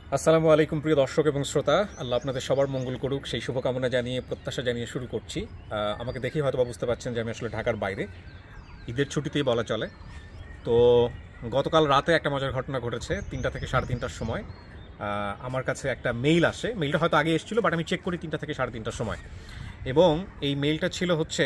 আসসালামু আলাইকুম প্রিয় দর্শক এবং শ্রোতা, আল্লাহ আপনাদের সবার মঙ্গল করুক সেই শুভকামনা জানিয়ে প্রত্যাশা জানিয়ে শুরু করছি। আমাকে দেখেই হয়তো বুঝতে পারছেন যে আমি আসলে ঢাকার বাইরে, ঈদের ছুটিতেই বলা চলে। তো গতকাল রাতে একটা মজার ঘটনা ঘটেছে। 3টা থেকে 3:30টার সময় আমার কাছে একটা মেইল আসে। মেইলটা হয়তো আগে এসেছিলো, বাট আমি চেক করি 3টা থেকে 3:30টার সময়। এবং এই মেইলটা ছিল হচ্ছে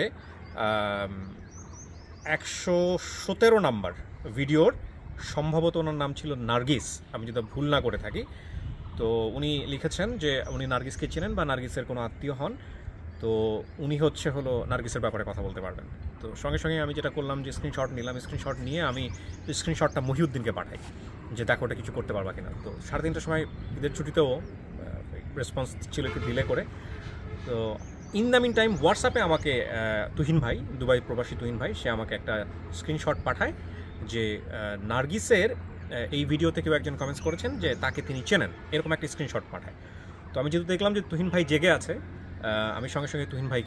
117 নাম্বার ভিডিওর, সম্ভবত ওনার নাম ছিল নার্গিস, আমি যদি ভুল না করে থাকি। তো উনি লিখেছেন যে উনি নার্গিসকে চেনেন বা নার্গিসের কোনো আত্মীয় হন, তো উনি হলো নার্গিসের ব্যাপারে কথা বলতে পারবেন। তো সঙ্গে সঙ্গে আমি যেটা করলাম যে স্ক্রিনশট নিলাম। স্ক্রিনশট নিয়ে আমি স্ক্রিনশটটা মহিউদ্দিনকে পাঠাই যে দেখো ওটা কিছু করতে পারবা কিনা। তো 3:30টার সময় ঈদের ছুটিতেও রেসপন্স ছিল একটু ডিলে করে। তো ইন দ্য মিন টাইম হোয়াটসঅ্যাপে আমাকে তুহিন ভাই, দুবাই প্রবাসী তুহিন ভাই, সে আমাকে একটা স্ক্রিনশট পাঠায় যে নার্গিসের এই ভিডিওতে কেউ একজন কমেন্টস করেছেন যে তাকে তিনি চেনেন, এরকম একটা স্ক্রিনশট পাঠায়। তো আমি যেহেতু দেখলাম যে তুহিন ভাই জেগে আছে, আমি সঙ্গে সঙ্গে তুহিন ভাইকে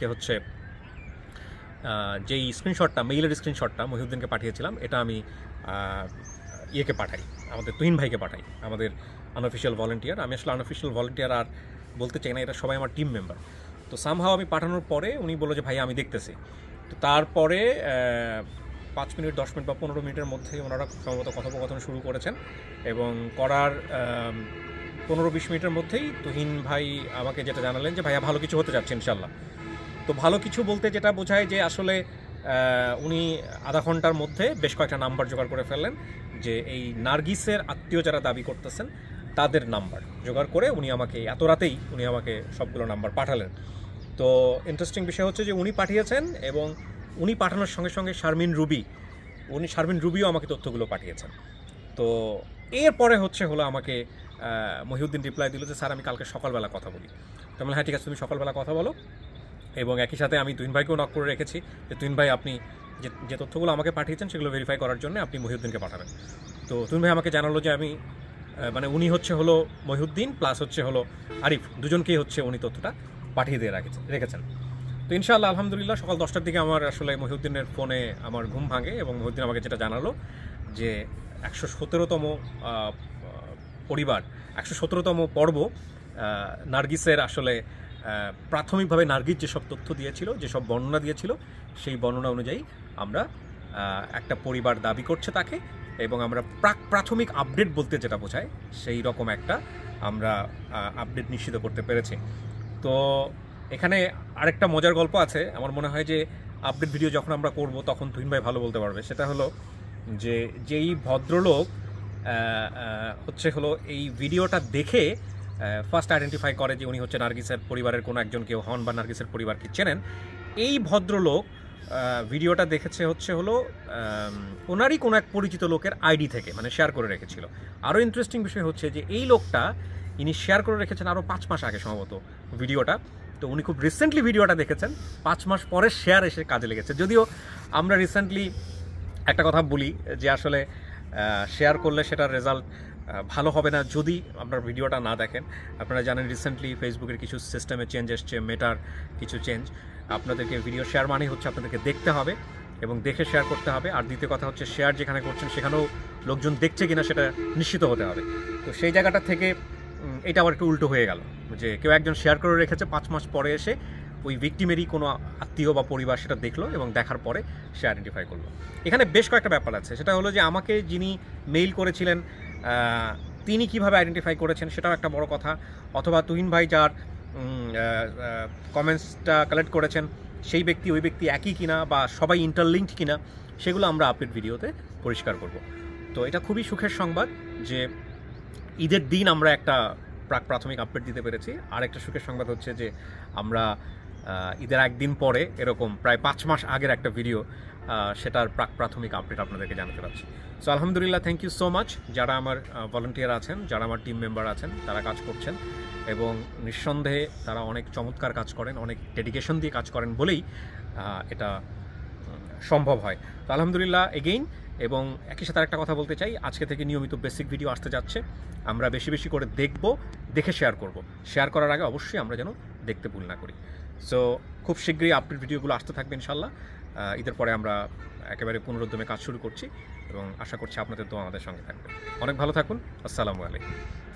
যেই স্ক্রিনশটটা, মেইলের স্ক্রিনশটটা মহিউদ্দিনকে পাঠিয়েছিলাম, এটা আমি ইয়েকে পাঠাই, আমাদের তুহিন ভাইকে পাঠাই, আমাদের আনঅফিশিয়াল ভলেন্টিয়ার। আমি আসলে আনঅফিশিয়াল ভলেন্টিয়ার আর বলতে চাই না, এটা সবাই আমার টিম মেম্বার। তো সামহাও আমি পাঠানোর পরে উনি বললো যে ভাই আমি দেখতেছি। তো তারপরে 5 মিনিট 10 মিনিট বা 15 মিনিটের মধ্যেই ওনারা সম্ভবত কথোপকথন শুরু করেছেন, এবং করার 15-20 মিনিটের মধ্যেই তুহিন ভাই আমাকে যেটা জানালেন যে ভাইয়া ভালো কিছু হতে যাচ্ছে ইনশাল্লাহ। তো ভালো কিছু বলতে যেটা বোঝায় যে আসলে উনি আধা ঘন্টার মধ্যে বেশ কয়েকটা নাম্বার জোগাড় করে ফেললেন, যে এই নার্গিসের আত্মীয় যারা দাবি করতেছেন তাদের নাম্বার জোগাড় করে উনি আমাকে এত রাতেই উনি আমাকে সবগুলো নাম্বার পাঠালেন। তো ইন্টারেস্টিং বিষয় হচ্ছে যে উনি পাঠিয়েছেন, এবং উনি পাঠানোর সঙ্গে সঙ্গে শারমিন রুবিও আমাকে তথ্যগুলো পাঠিয়েছেন। তো এরপরে হলো আমাকে মহিউদ্দিন রিপ্লাই দিল যে স্যার আমি কালকে সকালবেলা কথা বলি। তো আমি হ্যাঁ ঠিক আছে, তুমি সকালবেলা কথা বলো। এবং একই সাথে আমি তুহিন ভাইকেও নক করে রেখেছি যে তুহিন ভাই আপনি যে তথ্যগুলো আমাকে পাঠিয়েছেন সেগুলো ভেরিফাই করার জন্য আপনি মহিউদ্দিনকে পাঠাবেন। তো তুহিন ভাই আমাকে জানালো যে আমি উনি হলো মহিউদ্দিন প্লাস আরিফ, দুজনকেই উনি তথ্যটা পাঠিয়ে দিয়ে রেখেছেন। তো ইনশাআল্লাহ আলহামদুলিল্লাহ সকাল 10টার দিকে আমার আসলে মহিউদ্দিনের ফোনে আমার ঘুম ভাঙে, এবং মহিউদ্দিন আমাকে যেটা জানালো যে 117তম পরিবার, 117তম পর্ব নার্গিসের আসলে প্রাথমিকভাবে নার্গিস যেসব তথ্য দিয়েছিল, যেসব বর্ণনা দিয়েছিল, সেই বর্ণনা অনুযায়ী আমরা একটা পরিবার দাবি করছে তাকে, এবং আমরা প্রাথমিক আপডেট বলতে যেটা বোঝায় সেই রকম একটা আমরা আপডেট নিশ্চিত করতে পেরেছি। তো এখানে আরেকটা মজার গল্প আছে। আমার মনে হয় যে আপডেট ভিডিও যখন আমরা করব তখন তুহিন ভাই ভালো বলতে পারবে। সেটা হলো যে যেই ভদ্রলোক এই ভিডিওটা দেখে ফার্স্ট আইডেন্টিফাই করে যে উনি নার্গিসের পরিবারের কোনো একজন কেউ হন বা নার্গিসের পরিবারকে চেনেন, এই ভদ্রলোক ভিডিওটা দেখেছে ওনারই কোনো এক পরিচিত লোকের আইডি থেকে, শেয়ার করে রেখেছিল। আরও ইন্টারেস্টিং বিষয় হচ্ছে যে এই লোকটা ইনি শেয়ার করে রেখেছেন আরও 5 মাস আগে সম্ভবত ভিডিওটা। তো উনি খুব রিসেন্টলি ভিডিওটা দেখেছেন, 5 মাস পরে শেয়ার এসে কাজে লেগেছে। যদিও আমরা রিসেন্টলি একটা কথা বলি যে আসলে শেয়ার করলে সেটার রেজাল্ট ভালো হবে না যদি আপনার ভিডিওটা না দেখেন। আপনারা জানেন রিসেন্টলি ফেসবুকের কিছু সিস্টেমে চেঞ্জ এসছে, মেটার কিছু চেঞ্জ। আপনাদেরকে ভিডিও শেয়ার আপনাদেরকে দেখতে হবে এবং দেখে শেয়ার করতে হবে। আর দ্বিতীয় কথা শেয়ার যেখানে করছেন সেখানেও লোকজন দেখছে কিনা সেটা নিশ্চিত হতে হবে। তো সেই জায়গাটা থেকে এটা আবার একটু উল্টো হয়ে গেল, যে কেউ একজন শেয়ার করে রেখেছে, 5 মাস পরে এসে ওই ভিকটিমেরই কোনো আত্মীয় বা পরিবার সেটা দেখলো এবং দেখার পরে সে আইডেন্টিফাই করলো। এখানে বেশ কয়েকটা ব্যাপার আছে। সেটা হলো যে আমাকে যিনি মেইল করেছিলেন তিনি কিভাবে আইডেন্টিফাই করেছেন সেটাও একটা বড় কথা, অথবা তুহিন ভাই যার কমেন্টসটা কালেক্ট করেছেন সেই ব্যক্তি ওই ব্যক্তি একই কিনা বা সবাই ইন্টারলিঙ্কড কিনা, সেগুলো আমরা আপডেট ভিডিওতে পরিষ্কার করব। তো এটা খুবই সুখের সংবাদ যে ঈদের দিন আমরা একটা প্রাথমিক আপডেট দিতে পেরেছি। আর একটা সুখের সংবাদ হচ্ছে যে আমরা ঈদের একদিন পরে এরকম প্রায় 5 মাস আগের একটা ভিডিও, সেটার প্রাথমিক আপডেট আপনাদেরকে জানাতে পারছি। সো আলহামদুলিল্লাহ, থ্যাংক ইউ সো মাচ যারা আমার ভলান্টিয়ার আছেন, যারা আমার টিম মেম্বার আছেন, তারা কাজ করছেন এবং নিঃসন্দেহে তারা অনেক চমৎকার কাজ করেন, অনেক ডেডিকেশন দিয়ে কাজ করেন বলেই এটা সম্ভব হয়। তো আলহামদুলিল্লাহ এগেইন। এবং একই সাথে একটা কথা বলতে চাই, আজকে থেকে নিয়মিত বেসিক ভিডিও আসতে যাচ্ছে। আমরা বেশি বেশি করে দেখে শেয়ার করব। শেয়ার করার আগে অবশ্যই আমরা যেন দেখতে ভুল না করি। সো খুব শীঘ্রই আপডেট ভিডিওগুলো আসতে থাকবে ইনশাল্লাহ। ঈদের পরে আমরা একেবারে পুনরুদ্যমে কাজ শুরু করছি এবং আশা করছি আপনাদের দোয়া আমাদের সঙ্গে থাকবে। অনেক ভালো থাকুন। আসসালামু আলাইকুম।